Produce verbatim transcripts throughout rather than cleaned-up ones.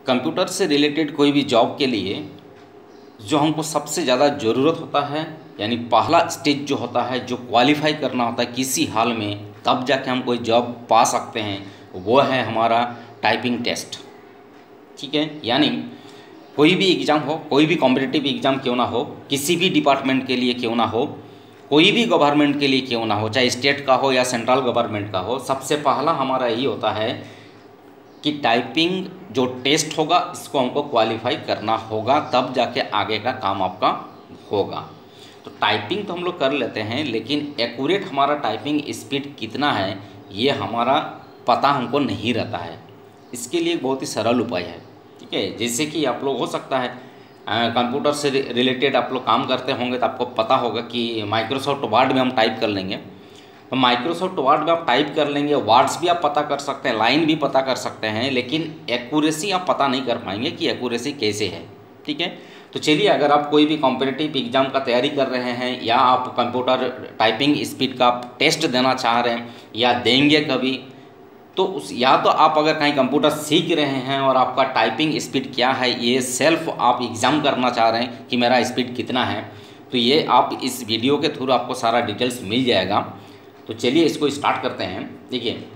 Computer से related कोई भी जॉब के लिए जो हमको सबसे ज़्यादा ज़रूरत होता है, यानी पहला स्टेज जो होता है, जो क्वालिफाई करना होता है किसी हाल में, तब जाके हम कोई जॉब पा सकते हैं, वो है हमारा टाइपिंग टेस्ट। ठीक है, यानी कोई भी एग्ज़ाम हो, कोई भी कॉम्पिटिटिव एग्ज़ाम क्यों ना हो, किसी भी डिपार्टमेंट के लिए क्यों ना हो, कोई भी गवर्नमेंट के लिए क्यों ना हो, चाहे स्टेट का हो या सेंट्रल गवर्नमेंट का हो, सबसे पहला हमारा यही होता है कि टाइपिंग जो टेस्ट होगा इसको हमको क्वालिफाई करना होगा, तब जाके आगे का काम आपका होगा। तो टाइपिंग तो हम लोग कर लेते हैं, लेकिन एक्यूरेट हमारा टाइपिंग स्पीड कितना है ये हमारा पता हमको नहीं रहता है। इसके लिए एक बहुत ही सरल उपाय है। ठीक है, जैसे कि आप लोग हो सकता है कंप्यूटर से रिलेटेड आप लोग काम करते होंगे तो आपको पता होगा कि माइक्रोसॉफ्ट वर्ड में हम टाइप कर लेंगे, तो माइक्रोसॉफ्ट वर्ड में आप टाइप कर लेंगे, वर्ड्स भी आप पता कर सकते हैं, लाइन भी पता कर सकते हैं, लेकिन एक्यूरेसी आप पता नहीं कर पाएंगे कि एक्यूरेसी कैसे है। ठीक है, तो चलिए, अगर आप कोई भी कॉम्पिटिटिव एग्जाम का तैयारी कर रहे हैं या आप कंप्यूटर टाइपिंग स्पीड का टेस्ट देना चाह रहे हैं या देंगे कभी, तो उस या तो आप अगर कहीं कंप्यूटर सीख रहे हैं और आपका टाइपिंग स्पीड क्या है ये सेल्फ आप एग्ज़ाम करना चाह रहे हैं कि मेरा स्पीड कितना है, तो ये आप इस वीडियो के थ्रू आपको सारा डिटेल्स मिल जाएगा। तो चलिए इसको स्टार्ट करते हैं। देखिए,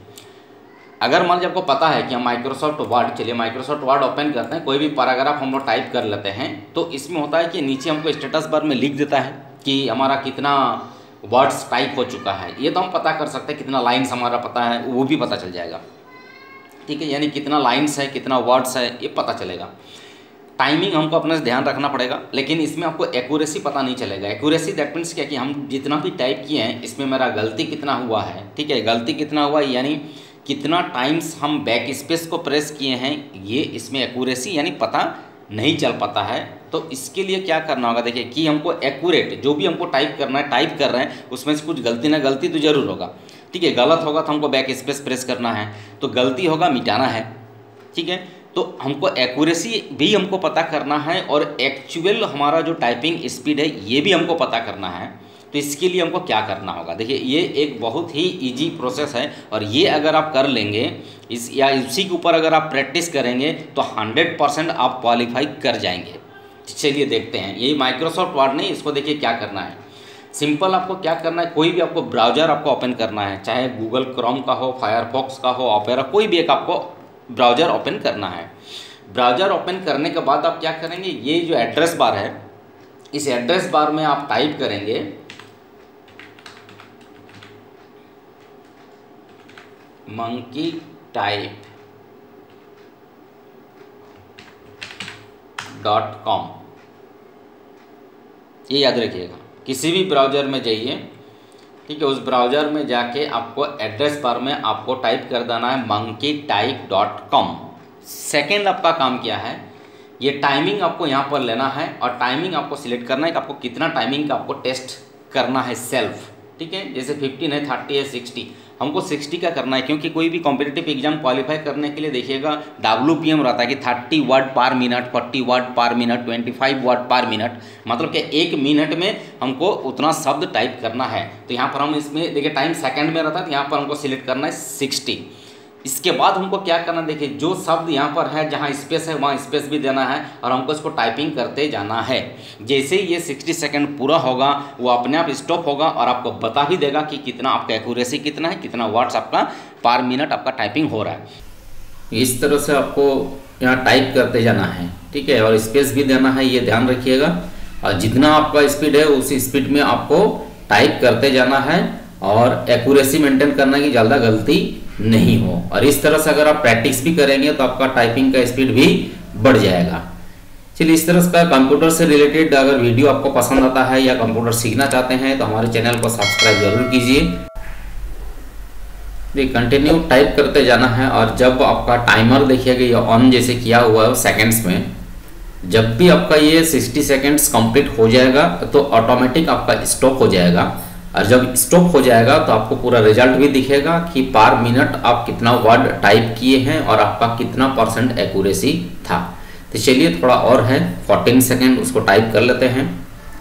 अगर मान लीजिए आपको पता है कि हम माइक्रोसॉफ्ट वर्ड, चलिए माइक्रोसॉफ्ट वर्ड ओपन करते हैं, कोई भी पैराग्राफ हम लोग टाइप कर लेते हैं, तो इसमें होता है कि नीचे हमको स्टेटस बार में लिख देता है कि हमारा कितना वर्ड्स टाइप हो चुका है। ये तो हम पता कर सकते हैं, कितना लाइन्स हमारा पता है वो भी पता चल जाएगा। ठीक है, यानी कितना लाइन्स है, कितना वर्ड्स है, ये पता चलेगा। टाइमिंग हमको अपने से ध्यान रखना पड़ेगा, लेकिन इसमें आपको एक्यूरेसी पता नहीं चलेगा। एक्यूरेसी दैट मीन्स क्या कि हम जितना भी टाइप किए हैं इसमें मेरा गलती कितना हुआ है। ठीक है, गलती कितना हुआ है यानी कितना टाइम्स हम बैक स्पेस को प्रेस किए हैं, ये इसमें एक्यूरेसी यानी पता नहीं चल पाता है। तो इसके लिए क्या करना होगा, देखिए कि हमको एक्यूरेट जो भी हमको टाइप करना है, टाइप कर रहे हैं उसमें से कुछ गलती ना गलती तो ज़रूर होगा। ठीक है, गलत होगा तो हमको बैक स्पेस प्रेस करना है, तो गलती होगा मिटाना है। ठीक है, तो हमको एक्यूरेसी भी हमको पता करना है और एक्चुअल हमारा जो टाइपिंग स्पीड है ये भी हमको पता करना है। तो इसके लिए हमको क्या करना होगा, देखिए ये एक बहुत ही इजी प्रोसेस है और ये अगर आप कर लेंगे इस या इसी के ऊपर अगर आप प्रैक्टिस करेंगे तो हंड्रेड परसेंट आप क्वालिफाई कर जाएंगे। चलिए देखते हैं, यही माइक्रोसॉफ्ट वर्ड नहीं, इसको देखिए क्या करना है। सिंपल आपको क्या करना है, कोई भी आपको ब्राउज़र आपको ओपन करना है, चाहे गूगल क्रोम का हो, फायरफॉक्स का हो, ऑपेरा, कोई भी एक आपको ब्राउज़र ओपन करना है। ब्राउज़र ओपन करने के बाद आप क्या करेंगे, ये जो एड्रेस बार है इस एड्रेस बार में आप टाइप करेंगे मंकी टाइप डॉट कॉम, ये याद रखिएगा। किसी भी ब्राउज़र में जाइए, ठीक है, उस ब्राउज़र में जाके आपको एड्रेस बार में आपको टाइप कर देना है monkey type dot com. Second आपका काम क्या है, ये टाइमिंग आपको यहाँ पर लेना है और टाइमिंग आपको सिलेक्ट करना है कि आपको कितना टाइमिंग का आपको टेस्ट करना है सेल्फ। ठीक है, जैसे फिफ्टीन है, थर्टी है, सिक्सटी, हमको सिक्सटी का करना है, क्योंकि कोई भी कॉम्पिटिटिव एग्जाम क्वालिफाई करने के लिए देखिएगा डब्ल्यू पी एम रहता है कि thirty word per minute, forty word per minute, twenty five word per minute, मतलब कि एक मिनट में हमको उतना शब्द टाइप करना है। तो यहाँ पर हम इसमें देखिए टाइम सेकंड में रहता है, तो यहाँ पर हमको सिलेक्ट करना है सिक्सटी। इसके बाद हमको क्या करना, देखिए जो शब्द यहाँ पर है जहाँ स्पेस है वहाँ स्पेस भी देना है और हमको इसको टाइपिंग करते जाना है। जैसे ही ये सिक्सटी सेकंड पूरा होगा वो अपने आप स्टॉप होगा और आपको बता भी देगा कि कितना आपका एक्यूरेसी कितना है, कितना वर्ड्स आपका पर मिनट आपका टाइपिंग हो रहा है। इस तरह से आपको यहाँ टाइप करते जाना है। ठीक है, और स्पेस भी देना है, ये ध्यान रखिएगा। और जितना आपका स्पीड है उस स्पीड में आपको टाइप करते जाना है और एक्यूरेसी मेंटेन करना कि ज़्यादा गलती नहीं हो। और इस तरह से अगर आप प्रैक्टिस भी करेंगे तो आपका टाइपिंग का स्पीड भी बढ़ जाएगा। चलिए, इस तरह का कंप्यूटर से रिलेटेड अगर वीडियो आपको पसंद आता है या कंप्यूटर सीखना चाहते हैं तो हमारे चैनल को सब्सक्राइब जरूर कीजिए। देखिए कंटिन्यू टाइप करते जाना है और जब आपका टाइमर देखिएगा ये ऑन जैसे किया हुआ है सेकेंड्स में, जब भी आपका ये सिक्सटी सेकेंड्स कंप्लीट हो जाएगा तो ऑटोमेटिक आपका स्टॉप हो जाएगा। और जब स्टॉप हो जाएगा तो आपको पूरा रिजल्ट भी दिखेगा कि पर मिनट आप कितना वर्ड टाइप किए हैं और आपका कितना परसेंट एक्यूरेसी था। तो चलिए थोड़ा और है, फोर्टीन सेकेंड उसको टाइप कर लेते हैं।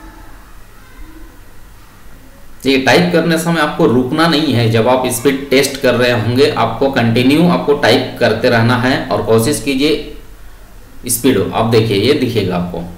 ये टाइप करने समय आपको रुकना नहीं है, जब आप स्पीड टेस्ट कर रहे होंगे आपको कंटिन्यू आपको टाइप करते रहना है और कोशिश कीजिए स्पीड, आप देखिए ये दिखेगा आपको।